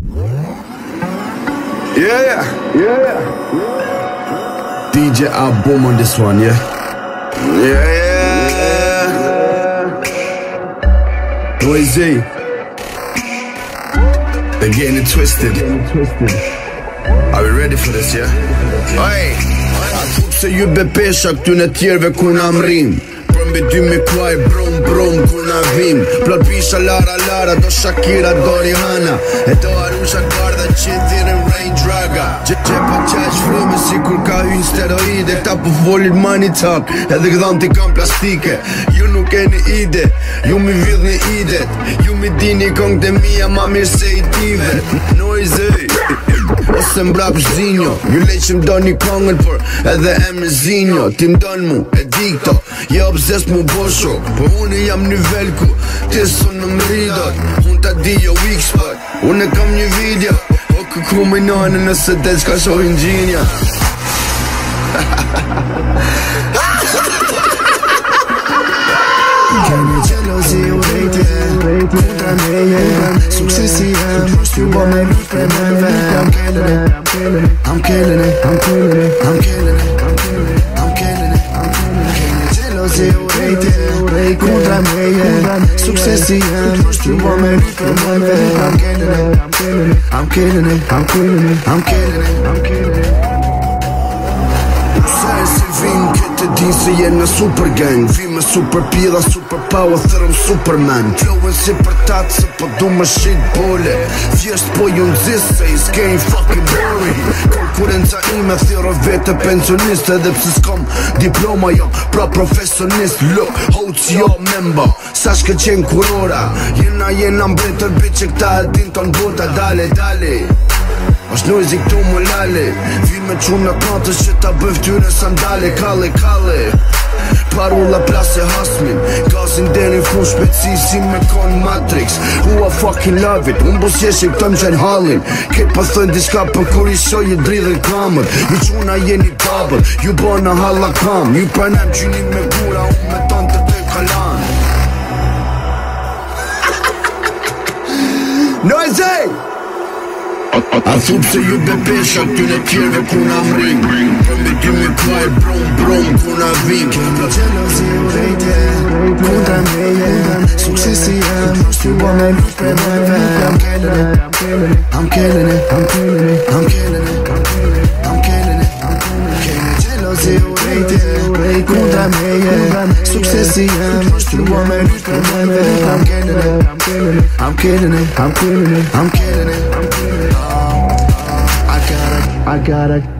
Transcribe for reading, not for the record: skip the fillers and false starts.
Yeah. DJ Boom on this one, yeah. Noisy. They're getting it twisted. Are we ready for this, yeah? Oj, a thup se ju bepesha këtyn e tjerve ku na mrim. Përmbi 2000 kuaj brum ku na vim. Plot pisha lara do Shakira do Rihanna. E do Arusha Garda që thirën Range Raga. Gjepa qaq frime si kur ka hyn steroide. Këta po folin money talk, edhe këdhan t'i kam plastike. Ju nuk keni ide, ju mi vidhni idet. Ju mi dini kong të mija ma mirë se i dive. Noise ose mbrap Zinjo, ju leqim do një kongën për edhe emri Zinjo. Ti mdon mu, e di këto, je obses mu bosho. Po unë jam një velku, ti son në mridot. Unë ta di jo weak spot, unë e kam një video. O këku minone nëse del s'ka shohin gjinja. Keni gjelozi u rejtje, puta meje, suksesi jem, ty bo me lut për mërve. I'm killing it. Keni gjelozi u rejtje, puta meje, suksesi jem, ty bo me lut për mërve. I'm killing it. Se vim këtë din se jenë në super gang. Vim me super pila, super power, thërëm Superman. Flowin si për tatë se po du më shit bole. Thjesht po ju nëzis se is game fucking boring. Konkurenca ime thiro vete pensionist. Edhe pse s'kom diploma jom pra profesionist. Look, hold your member, sa shke qenë kurora. Jena mbretër bitch e këta e din ton bota. Dale është noisy këtu më lale. Vi me qunë në kantës që ta bëf tyre sandale. Kalle Parola plase hasmin, gazin deri fun shpeci si me kon Matrix. Who I fucking love it, unë bos jeshe këtëm qenë halin. Ketë pa thënë diska për kur i shoj i dridhen kamër. Ju quna jeni double, ju bëna halla kam. Ju pranem qyni me gura, unë me tonë të kalan. Noisy! A thup se ju bepesha këtyn e tjerve ku na mrim. Përmbi 2000 kuaj brum ku na vim. Keni gjelozi u rejtje, puta meje, suksesi jem, ty bo me lut për mërve. I'm killing it. Keni gjelozi u rejtje, puta meje, suksesi jem, ty bo me lut për mërve. I'm killing it. I gotta